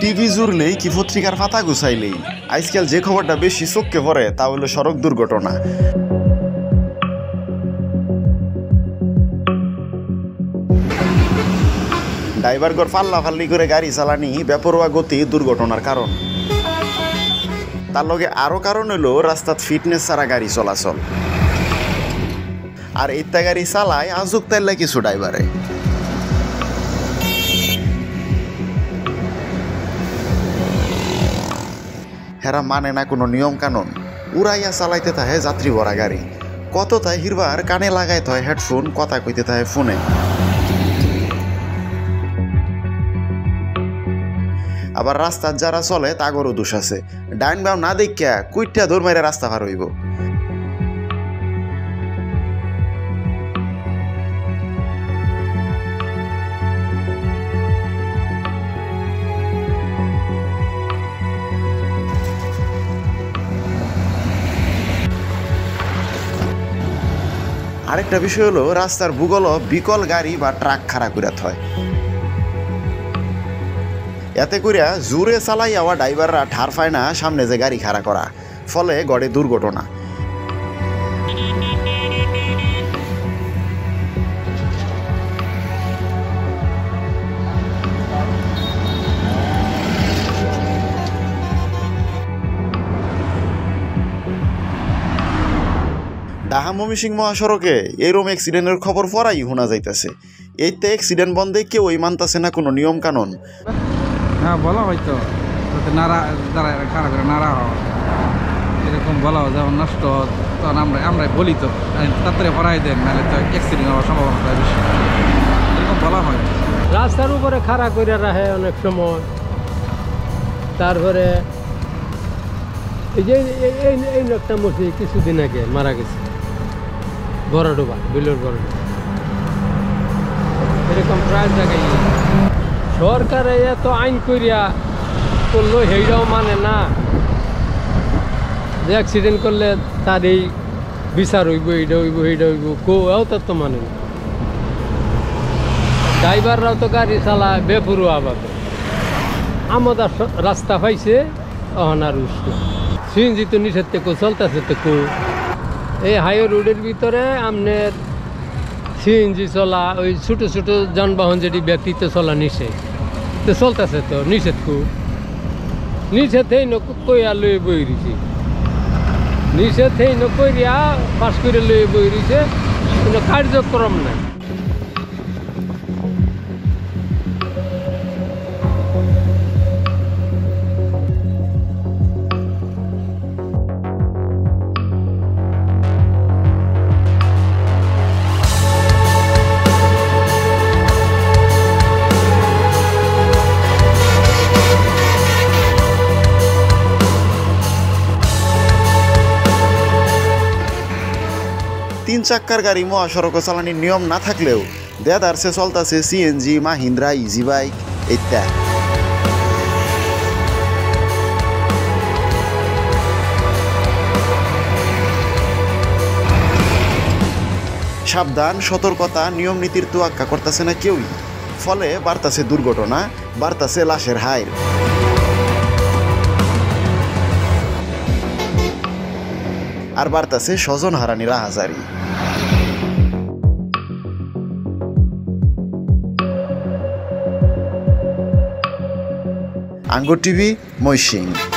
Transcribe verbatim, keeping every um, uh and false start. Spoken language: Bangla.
টিভি জুড়লেই কি পত্রিকার পাতা গুছাইলেই আজকাল যে খবরটা বেশি চোখে পড়ে তা হলো সড়ক দুর্ঘটনা। ড্রাইভারগর পাল্লা ফাল্লি করে গাড়ি চালানি বেপরোয়া গতি দুর্ঘটনার কারণ। তার লগে আরো কারণ হলো রাস্তাত ফিটনেস ছাড়া গাড়ি চলাচল। আর ইত্যা গাড়ি চালায় আজুক তাইলে কিছু ড্রাইভারে। হেরা মানে না কোনো নিয়ম কানুন, উড়াইয়া চালাইতে থাকে যাত্রী ভরা গাড়ি। কত তাই হিরবার কানে লাগাইতে হয় হেডফোন, কথা কইতে থাকে ফোনে। আবার রাস্তার যারা চলে তাগরও দোষ আছে। ডাইন বাম না দেখিয়া কুইটা দৌড় মাইরা রাস্তা পার হইব। আরেকটা বিষয় হলো রাস্তার ভূগোল বিকল গাড়ি বা ট্রাক খাড়া করে হয়। এতে করিয়া জোরে চালাই আওয়া ড্রাইভাররা ঠার পায় না সামনে যে গাড়ি খাড়া করা, ফলে গড়ে দুর্ঘটনা। ঢাকা ময়মনসিংহ মহাসড়কে এরম অ্যাক্সিডেন্টের খবর পড়াই শোনা যাইতেছে। এইতে অ্যাক্সিডেন্ট বন্ধে কেউই মানতেছে না কোনো নিয়ম কানুন। হ্যাঁ বলা হয়তো নাড়া যারা খারাপ করে নাড়া হওয়া এরকম বলা হয়, যেমন নষ্ট তখন আমরা আমরাই বলি তো তাড়াতাড়ি পড়াই দেন, নাহলে তো অ্যাক্সিডেন্ট হওয়ার সম্ভাবনা বেশি, এরকম বলা হয়। রাস্তার উপরে খাড়া করে রাখে অনেক সময়। তারপরে এই যে এই লোকটা মরছে কিছুদিন আগে, মারা গেছে বড়ডোবা, বিলের বড়ডোবা। এরকম প্রায় জায়গায় সরকারে এত আইন করিয়া করলো, সেইটাও মানে না যে অ্যাক্সিডেন্ট করলে তার এই বিচার হইব, এইটা হইব এইটা হইব, কেউ তার তো মানে না। ড্রাইভাররাও তো গাড়ি চালায় বেপরোয়া ভাবে। আমাদের রাস্তা পাইছে অহন আর উষ্ণ সিএনজি তো নিষেধ থেকে চলতেছে তো কো। এই হাইওয়ে রোডের ভিতরে আপনার সিএনজি চলা, ওই ছোটো ছোটো যানবাহন যেটি ব্যক্তিত্ব চলা নিষেধ, তো চলতেছে তো নিষেধ কো। নিষেধ এই নকইয়া লয়ে বই রয়েছে, নিষেধ এই নকইয়া পাশ করে লয়ে বই রয়েছে, কোনো কার্যক্রম নাই। তিন চাক্কার গাড়ি মহাসড়ক চালানির নিয়ম না থাকলেও দেদারসে চলতেছে সিএনজি, মাহিন্দ্রা, ইজি বাইক ইত্যাদি। সাবধান, সতর্কতা, নিয়ম নীতির তোয়াক্কা করতেছে না কেউই, ফলে বাড়তাছে দুর্ঘটনা, বাড়তাছে লাশের হাইর। আর বাড়তাছে স্বজন হারানির রাহাজারি। আঙ্গুর টিভি, ময়মনসিংহ।